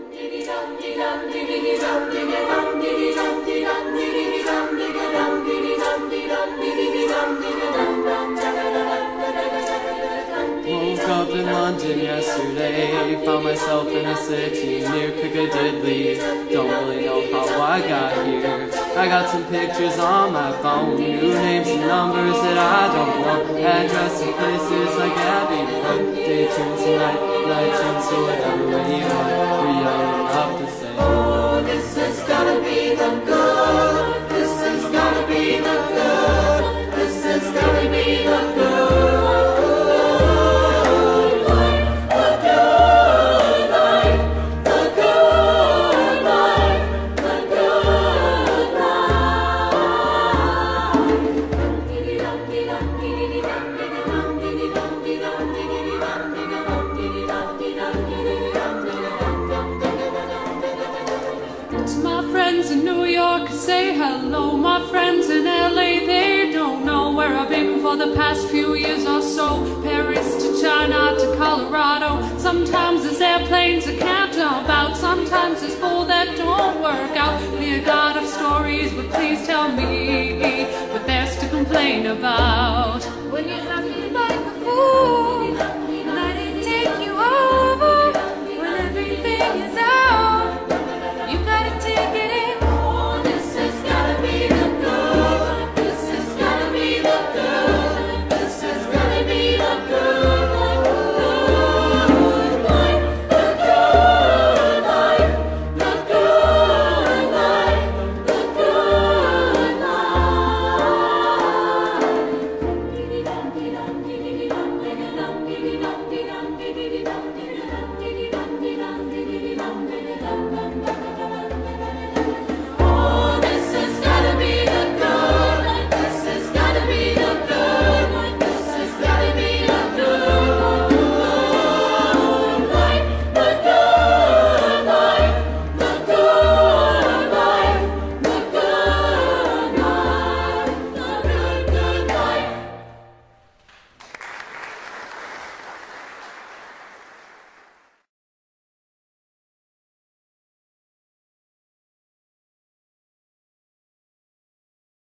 Woke up in London yesterday, found myself in a city near Piccadilly. Don't really know how I got here. I got some pictures on my phone, new names and numbers that I don't want, address and places like Abbey Road. Day tunes tonight, night tunes, so whatever way you want, we're young enough to say, oh, this has gotta be the good, this has gotta be the good, this has gotta be the good. In New York, say hello. My friends in LA, they don't know where I've been for the past few years or so. Paris to China to Colorado. Sometimes there's airplanes I can't about. Sometimes there's bull that don't work out. Be a god of stories, but please tell me what there's to complain about. When you're happy like a fool, let it take you over. When everything is out, you gotta take it in. This has gotta be the good.